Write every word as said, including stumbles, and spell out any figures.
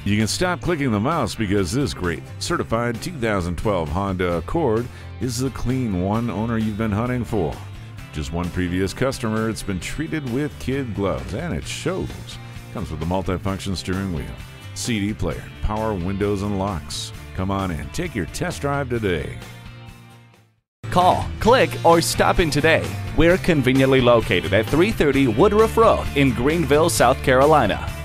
You can stop clicking the mouse because this great certified two thousand twelve Honda Accord is the clean one owner you've been hunting for. Just one previous customer, it's been treated with kid gloves, and it shows. Comes with a multifunction steering wheel, C D player, power windows and locks. Come on in, take your test drive today. Call, click, or stop in today. We're conveniently located at three thirty Woodruff Road in Greenville, South Carolina.